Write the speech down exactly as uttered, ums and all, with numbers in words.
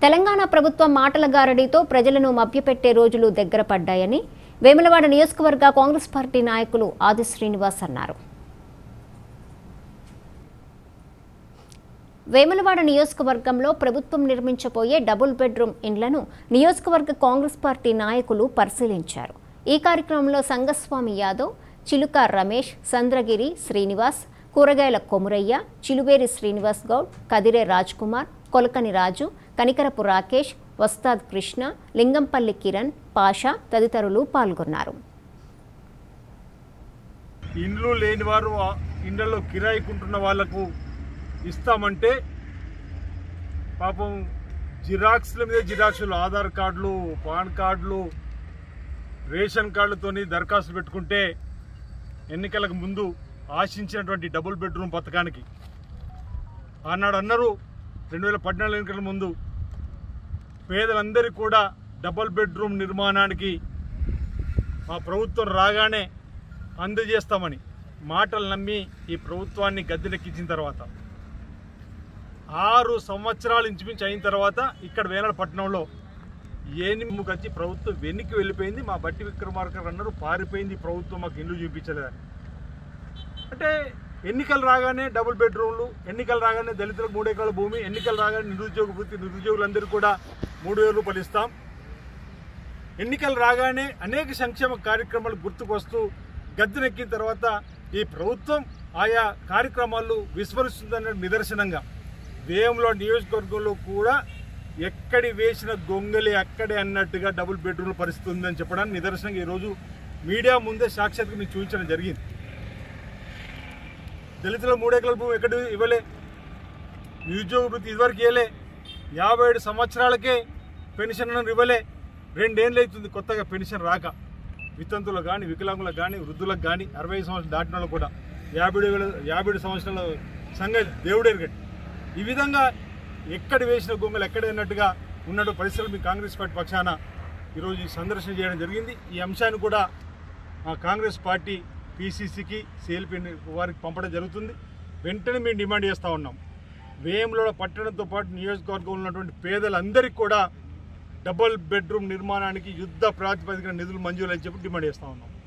తెలంగాణ ప్రభుత్వం మాటల గారడీతో ప్రజలను మభ్యపెట్టే రోజులు దగ్గర పడ్డాయని వేములవాడ నియోజకవర్గ కాంగ్రెస్ పార్టీ నాయకులు ఆది శ్రీనివాస్ అన్నారు. వేములవాడ నియోజకవర్గంలో ప్రభుత్వం నిర్మించబోయే డబుల్ బెడ్రూమ్ ఇండ్లను నియోజకవర్గ కాంగ్రెస్ పార్టీ నాయకులు పరిశీలించారు. ఈ కార్యక్రమంలో సంగస్వామి యాదవ్, చిలుక రమేష్, సంద్రగిరి శ్రీనివాస్, కూరగాయల కొమురయ్య, చిలువేరి శ్రీనివాస్ గౌడ్, కదిరే రాజ్ కుమార్, కొలకని రాజు, కనికరపు రాకేష్, వస్తాద్ కృష్ణ, లింగంపల్లి కిరణ్, పాషా తదితరులు పాల్గొన్నారు. ఇండ్లు లేని వారు ఇండ్లలో కిరాయికుంటున్న వాళ్లకు ఇస్తామంటే పాపం జిరాక్స్ల మీద జిరాక్స్లు, ఆధార్ కార్డులు, పాన్ కార్డులు, రేషన్ కార్డులతోని దరఖాస్తులు పెట్టుకుంటే ఎన్నికలకు ముందు ఆశించినటువంటి డబుల్ బెడ్రూమ్ పథకానికి ఆనాడు అన్నారు రెండు వేల పద్నాలుగు ఎన్నికల ముందు పేదలందరికీ కూడా డబుల్ బెడ్రూమ్ నిర్మాణానికి మా ప్రభుత్వం రాగానే అందజేస్తామని మాటలు నమ్మి ఈ ప్రభుత్వాన్ని గద్దెనెక్కించిన తర్వాత ఆరు సంవత్సరాలు ఇంచుమించు అయిన తర్వాత ఇక్కడ వేనాడు పట్టణంలో ఏనిముకు వచ్చి ప్రభుత్వం వెనక్కి వెళ్ళిపోయింది. మా బట్టి విక్రమార్క అన్నారు పారిపోయింది ప్రభుత్వం, మాకు ఇల్లు చూపించలేదని. అంటే ఎన్నికలు రాగానే డబుల్ బెడ్రూమ్లు, ఎన్నికలు రాగానే దళితులకు మూడు ఎకరాల భూమి, ఎన్నికలు రాగానే నిరుద్యోగ వృత్తి, నిరుద్యోగులందరూ కూడా మూడు వేల రూపాయలు ఇస్తాం. ఎన్నికలు రాగానే అనేక సంక్షేమ కార్యక్రమాలు గుర్తుకొస్తూ గద్దెనెక్కిన తర్వాత ఈ ప్రభుత్వం ఆయా కార్యక్రమాలు విస్మరిస్తుందనే నిదర్శనంగా వేములవాడ నియోజకవర్గంలో కూడా ఎక్కడి వేసిన గొంగలి అక్కడే అన్నట్టుగా డబుల్ బెడ్రూమ్ల పరిస్థితి ఉందని చెప్పడానికి నిదర్శనంగా ఈరోజు మీడియా ముందే సాక్షాత్గా మీకు చూపించడం జరిగింది. దళితుల మూడు ఎకరాల భూమి ఎక్కడ ఇవ్వలే, నిరుద్యోగ వృత్తి ఇదివరకు ఇవ్వలే, యాభై ఏడు సంవత్సరాలకే పెన్షన్ ఇవ్వలే, రెండేళ్ళు అవుతుంది కొత్తగా పెన్షన్ రాక. వితంతులకు కానీ, వికలాంగులకు కానీ, వృద్ధులకు కానీ, అరవై సంవత్సరాలు దాటిన వాళ్ళు కూడా యాభై ఏడు యాభై ఏడు సంవత్సరాల సంగతి దేవుడేరుగట్టి. ఈ విధంగా ఎక్కడ వేసిన గొంగలు ఎక్కడైనట్టుగా ఉన్నట్టు పరిస్థితులు మీ కాంగ్రెస్ పార్టీ పక్షాన ఈరోజు ఈ సందర్శన చేయడం జరిగింది. ఈ అంశాన్ని కూడా మా కాంగ్రెస్ పార్టీ పీసీసీకి, సిఎల్పీ వారికి పంపడం జరుగుతుంది. వెంటనే మేము డిమాండ్ చేస్తూ ఉన్నాం, వేములవాడ పట్టణంతో పాటు నియోజకవర్గంలో ఉన్నటువంటి పేదలందరికీ కూడా డబుల్ బెడ్రూమ్ నిర్మాణానికి యుద్ధ ప్రాతిపదికన నిధులు మంజూరు అని చెప్పి డిమాండ్ చేస్తూ ఉన్నాం.